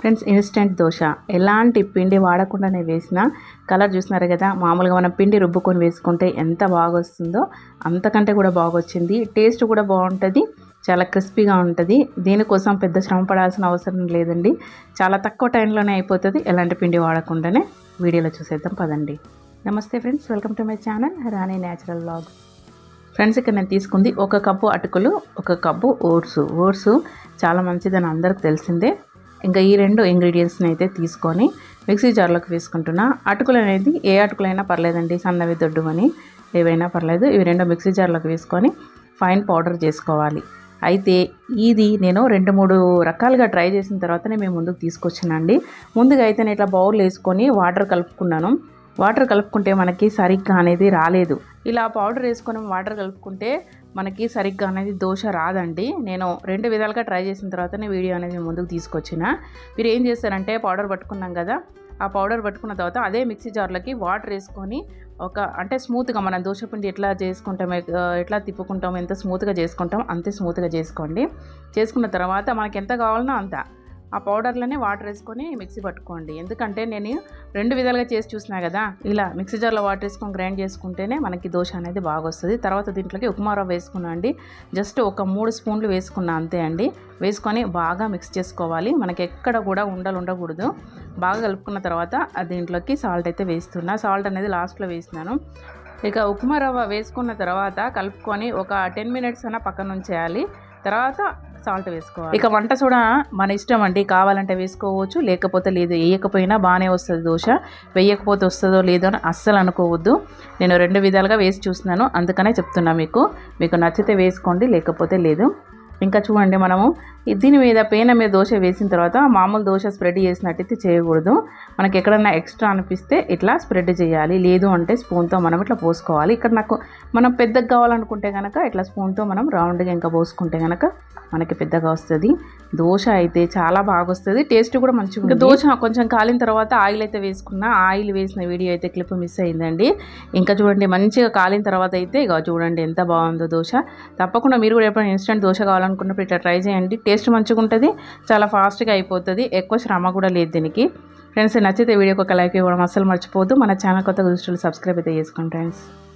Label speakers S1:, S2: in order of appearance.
S1: Friends instant dosa ఎలాంటి పిండి వాడకుండానే వేసిన కలర్ చూస్తున్నారు కదా. మామూలుగా మనం పిండి రుబ్బుకొని వేసుకుంటే ఎంత బాగా వస్తుందో అంతకంటే కూడా బాగా వచ్చింది. టేస్ట్ కూడా బాగుంటుంది, చాలా క్రిస్పీగా ఉంటుంది. దీనికోసం పెద్ద శ్రమ పడాల్సిన అవసరం లేదండి, చాలా తక్కువ టైంలోనే అయిపోతుంది. ఎలాంటి పిండి వాడకుండానే వీడియోలో చూసేద్దాం పదండి. నమస్తే friends, welcome to my channel Rani natural vlog. Friends ఇక్కడ నేను తీసుకుంది 1 కప్పు అటుకులు, 1 కప్పు ఓట్స్ చాలా మంచిదని అందరికి తెలిసిందే. ఇంకా ఈ 2 ఇంగ్రీడియంట్స్ని అయితే తీసుకొని మిక్సీ జార్లోకి వేసుకుంటున్నా. అటుకులు అనేది ఏ అటుకులైనా పర్లేదండి, సన్నవి దొడ్డువని ఏవైనా పర్లేదు. ఇవి 2 మిక్సీ జార్లోకి వేసుకొని ఫైన్ పౌడర్ చేసుకోవాలి. అయితే ఇది నేను 2-3 రకాలుగా ట్రై చేసిన తర్వాతనే మేము ముందుకు తీసుకొచ్చానండి. ముందుగా అయితే నేను ఇట్లా బౌల్ వేసుకొని వాటర్ కలుపుకున్నాను. వాటర్ కలుపుకుంటే మనకి సరిగ్గా అనేది రాలేదు. ఇలా పౌడర్ వేసుకొని వాటర్ కలుపుకుంటే మనకి సరిగ్గా అనేది దోశ రాదండి. నేను 2 విధాలుగా ట్రై చేసిన తర్వాతనే వీడియో అనేది ముందుకు తీసుకొచ్చిన. మీరు ఏం చేస్తారంటే పౌడర్ పట్టుకున్నాం కదా, ఆ పౌడర్ పట్టుకున్న తర్వాత అదే మిక్సీ జార్లోకి వాటర్ వేసుకొని అంటే స్మూత్గా మనం దోశ పిండి ఎట్లా చేసుకుంటాం, ఎట్లా తిప్పుకుంటాం, ఎంత స్మూత్గా చేసుకుంటాం అంతే స్మూత్గా చేసుకోండి. చేసుకున్న తర్వాత మనకి ఎంత కావాలనో అంత ఆ పౌడర్లోనే వాటర్ వేసుకొని మిక్సీ పట్టుకోండి. ఎందుకంటే నేను 2 విధాలుగా చేసి చూసినా కదా, ఇలా మిక్సీ జార్లో వాటర్ వేసుకొని గ్రైండ్ చేసుకుంటేనే మనకి దోశ అనేది బాగా వస్తుంది. తర్వాత దీంట్లోకి ఉప్మా రవ్వ వేసుకున్నా అండి, జస్ట్ ఒక 3 స్పూన్లు వేసుకున్నా అంతే అండి. వేసుకొని బాగా మిక్స్ చేసుకోవాలి. మనకి ఎక్కడ కూడా ఉండకూడదు. బాగా కలుపుకున్న తర్వాత దీంట్లోకి సాల్ట్ అయితే వేస్తున్నా. సాల్ట్ అనేది లాస్ట్లో వేసినాను. ఇక ఉప్మా రవ్వ వేసుకున్న తర్వాత కలుపుకొని ఒక 10 మినిట్స్ అయినా పక్కన ఉంచేయాలి. తర్వాత సాల్ట్ వేసుకోవాలి. ఇక వంట సోడా మన ఇష్టం అండి, కావాలంటే వేసుకోవచ్చు, లేకపోతే లేదు. వేయకపోయినా బాగానే వస్తుంది దోశ. వేయకపోతే వస్తుందో లేదో అని అస్సలు అనుకోవద్దు. నేను 2 విధాలుగా వేసి చూస్తున్నాను, అందుకనే చెప్తున్నా. మీకు నచ్చితే వేసుకోండి, లేకపోతే లేదు. ఇంకా చూడండి, మనము దీని మీద పేన మీద దోశ వేసిన తర్వాత మామూలు దోశ స్ప్రెడ్ చేసినట్టయితే చేయకూడదు. మనకి ఎక్కడన్నా ఎక్స్ట్రా అనిపిస్తే ఇట్లా స్ప్రెడ్ చేయాలి, లేదు అంటే స్పూన్తో మనం ఇట్లా పోసుకోవాలి. ఇక్కడ మనం పెద్దగా కావాలనుకుంటే కనుక ఇట్లా స్పూన్తో మనం రౌండ్గా ఇంకా పోసుకుంటే కనుక మనకి పెద్దగా వస్తుంది. దోశ అయితే చాలా బాగా వస్తుంది, టేస్ట్ కూడా మంచిగా ఉంటుంది. దోశ కొంచెం కాలిన తర్వాత ఆయిల్ అయితే వేసుకున్నా. ఆయిల్ వేసిన వీడియో అయితే క్లిప్ మిస్ అయిందండి. ఇంకా చూడండి, మంచిగా కాలిన తర్వాత అయితే ఇక చూడండి ఎంత బాగుందో దోశ. తప్పకుండా మీరు కూడా ఎప్పుడైనా ఇన్స్టెంట్ దోశ కావాలనుకున్నప్పుడు ఇట్లా ట్రై చేయండి. టేస్ట్ మంచిగా ఉంటుంది, చాలా ఫాస్ట్గా అయిపోతుంది, ఎక్కువ శ్రమ కూడా లేదు దీనికి. ఫ్రెండ్స్ నచ్చితే వీడియోకి ఒక లైక్ ఇవ్వడం అస్సలు మర్చిపోవద్దు. మన ఛానల్ కొత్తగా చూస్తే సబ్స్క్రైబ్ అయితే చేసుకోండి ఫ్రెండ్స్.